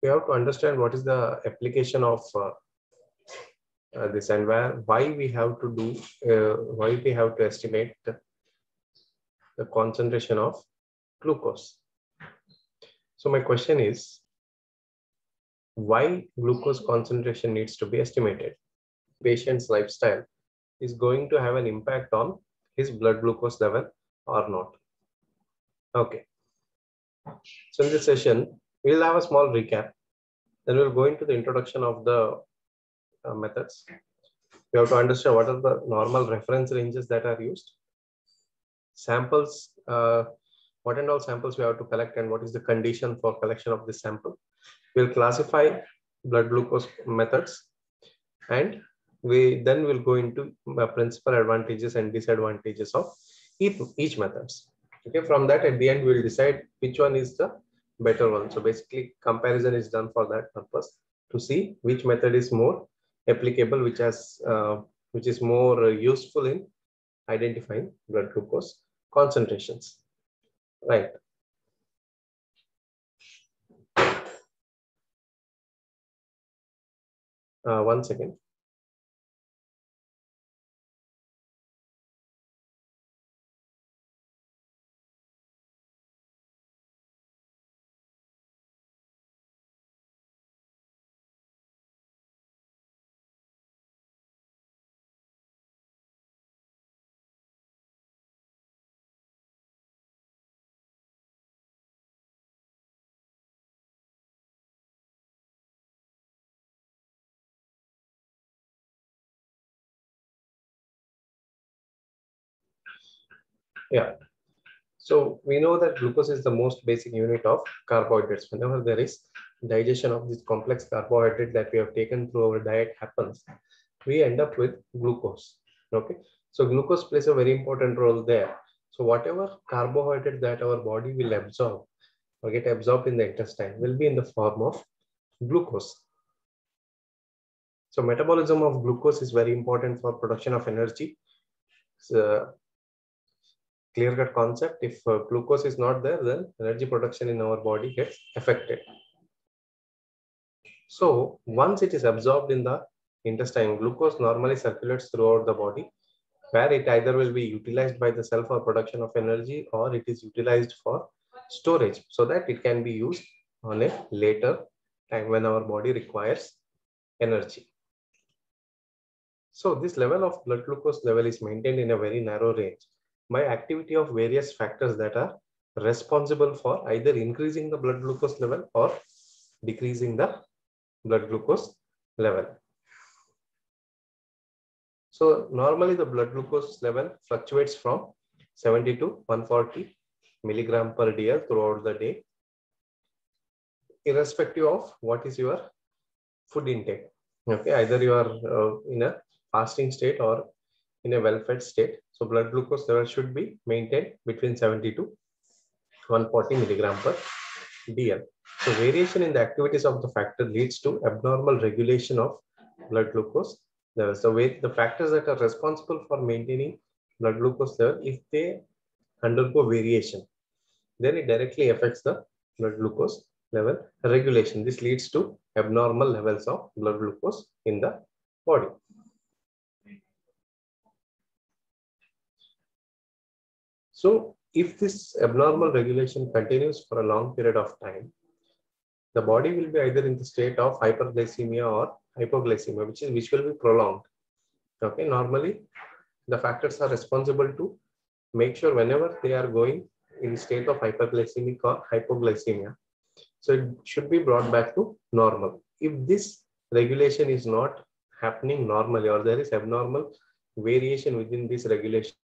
we have to understand what is the application of this, and why we have to do, why we have to estimate the concentration of glucose. So my question is, why glucose concentration needs to be estimated? Patient's lifestyle is going to have an impact on his blood glucose level or not. Okay. So in this session, we'll have a small recap. Then we'll go into the introduction of the methods. We have to understand what are the normal reference ranges that are used. Samples, what and all samples we have to collect and what is the condition for collection of this sample. We'll classify blood glucose methods, and we then will go into principal advantages and disadvantages of each methods. Okay, from that at the end we'll decide which one is the better one. So basically comparison is done for that purpose, to see which method is more applicable, which is more useful in identifying blood glucose concentrations. Right. One second. Yeah. So we know that glucose is the most basic unit of carbohydrates. Whenever there is digestion of this complex carbohydrate that we have taken through our diet happens, we end up with glucose. Okay. So glucose plays a very important role there. So whatever carbohydrate that our body will absorb or get absorbed in the intestine will be in the form of glucose. So metabolism of glucose is very important for production of energy. Clear-cut concept. If glucose is not there, then energy production in our body gets affected. So once it is absorbed in the intestine, glucose normally circulates throughout the body, where it either will be utilized by the cell for production of energy, or it is utilized for storage so that it can be used on a later time when our body requires energy. So this level of blood glucose level is maintained in a very narrow range by activity of various factors that are responsible for either increasing the blood glucose level or decreasing the blood glucose level. So normally the blood glucose level fluctuates from 70 to 140 milligram per dl throughout the day, irrespective of what is your food intake. Okay, either you are in a fasting state or in a well-fed state. So blood glucose level should be maintained between 70 to 140 milligram per dl. So variation in the activities of the factor leads to abnormal regulation of blood glucose levels. So the factors that are responsible for maintaining blood glucose level, if they undergo variation, then it directly affects the blood glucose level regulation. This leads to abnormal levels of blood glucose in the body. So if this abnormal regulation continues for a long period of time, the body will be either in the state of hyperglycemia or hypoglycemia, which will be prolonged. Okay, normally the factors are responsible to make sure whenever they are going in state of hyperglycemic or hypoglycemia, so it should be brought back to normal. If this regulation is not happening normally, or there is abnormal variation within this regulation,